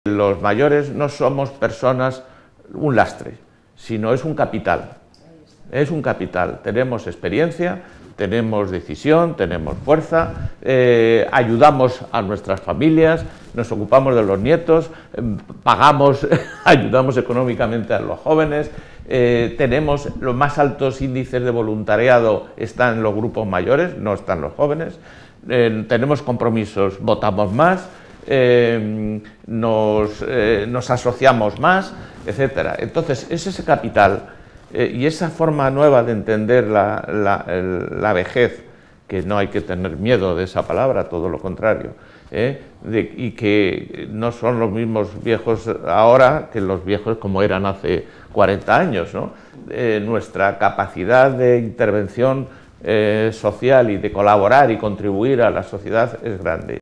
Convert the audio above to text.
Los mayores no somos personas, un lastre, sino es un capital. Es un capital. Tenemos experiencia, tenemos decisión, tenemos fuerza, ayudamos a nuestras familias, nos ocupamos de los nietos, pagamos, ayudamos económicamente a los jóvenes, tenemos los más altos índices de voluntariado, están en los grupos mayores, no están los jóvenes, tenemos compromisos, votamos más, nos asociamos más, etcétera. Entonces, es ese capital y esa forma nueva de entender la vejez, que no hay que tener miedo de esa palabra, todo lo contrario, y que no son los mismos viejos ahora que los viejos como eran hace 40 años, ¿no? Nuestra capacidad de intervención social y de colaborar y contribuir a la sociedad es grande.